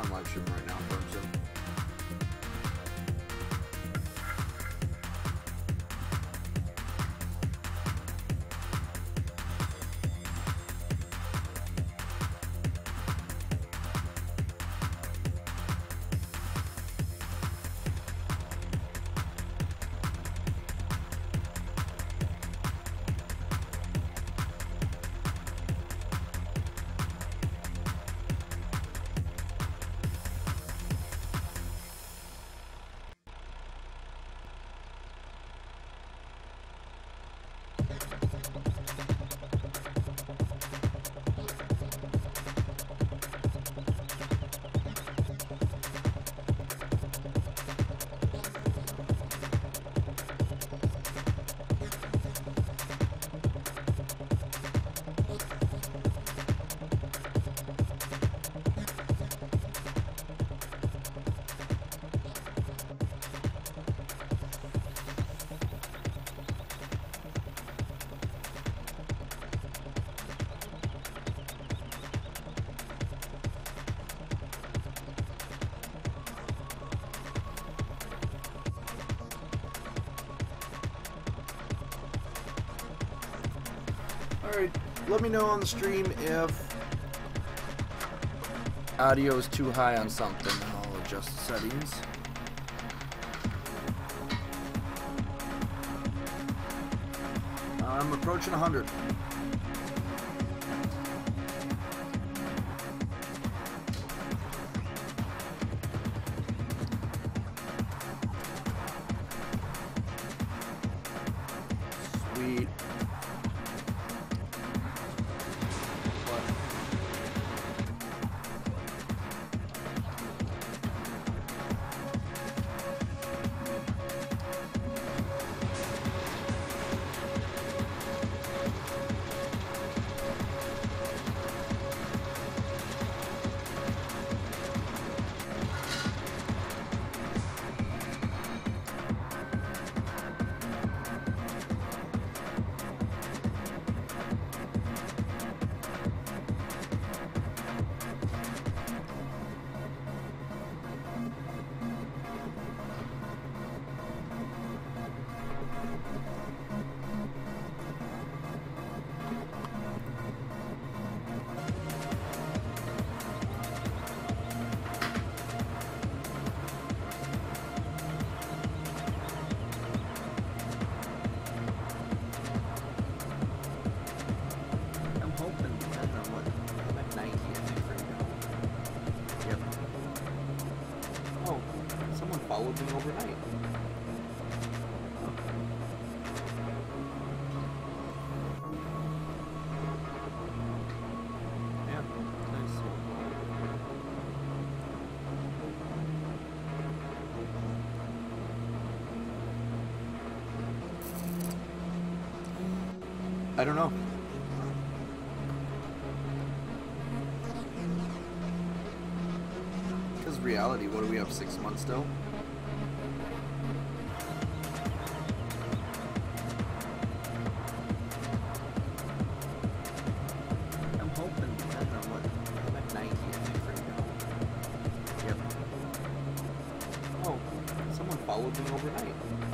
I'm live streaming right now, Bergson. Alright, let me know on the stream if audio is too high on something. I'll adjust the settings. I'm approaching 100. Sweet. Followed me overnight. Yeah, nice. I don't know. Because reality, what do we have, 6 months still? Followed me overnight.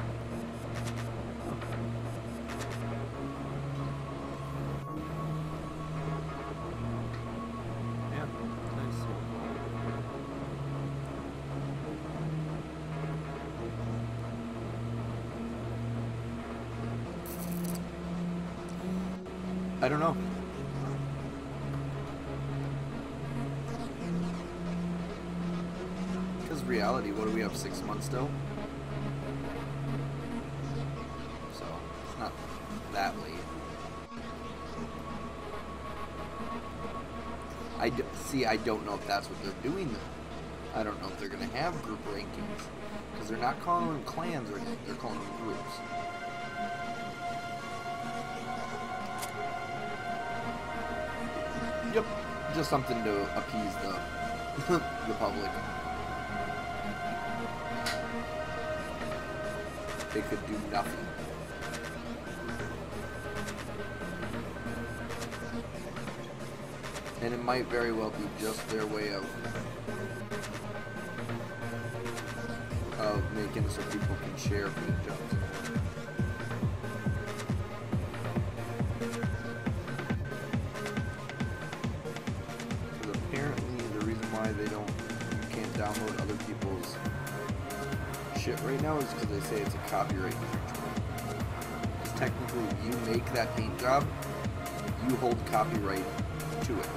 Yeah, nice. I don't know. Because reality, what do we have, 6 months still? So, it's not that late. I don't know if that's what they're doing though. I don't know if they're going to have group rankings. Because they're not calling them clans or anything, they're calling them groups. Yep, just something to appease the the public. They could do nothing. And it might very well be just their way of about making so people can share paint jobs. Because apparently the reason why you can't download other people's shit right now is because they say it's a copyright infringement. Because technically, if you make that paint job, you hold copyright to it.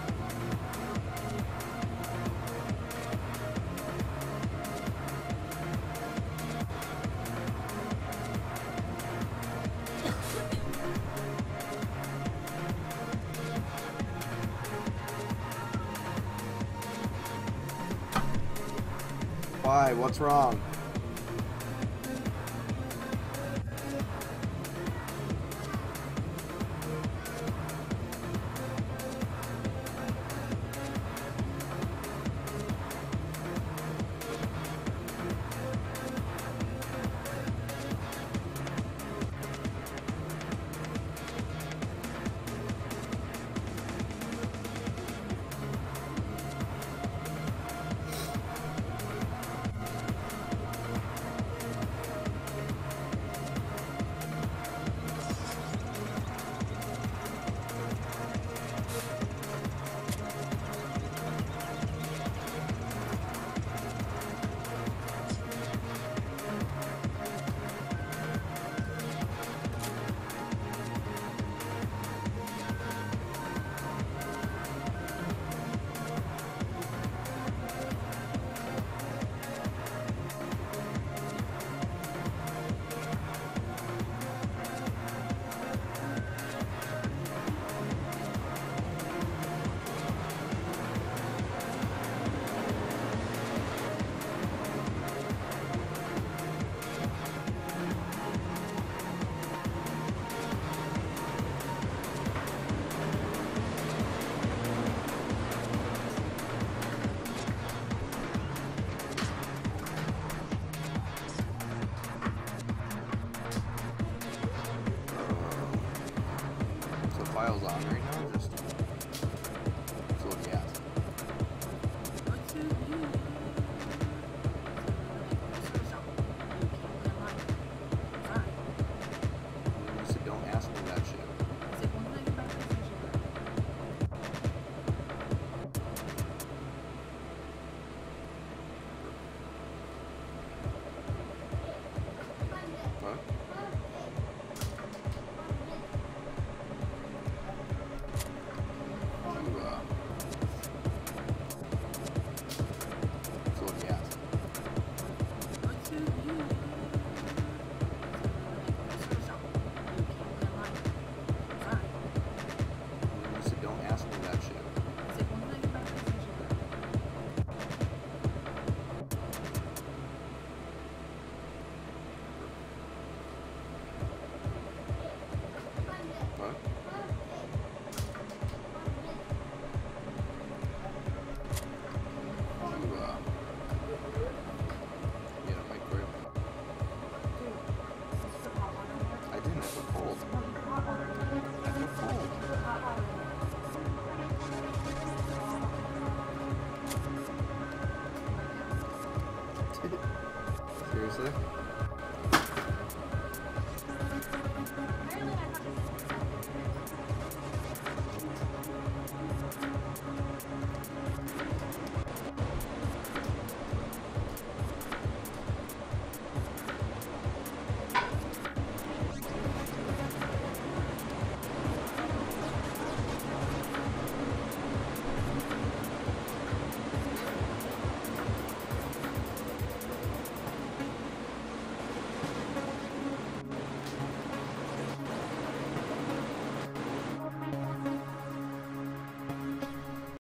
Why? What's wrong? Files on right now, just so yeah. You said don't ask me that shit. What? Seriously?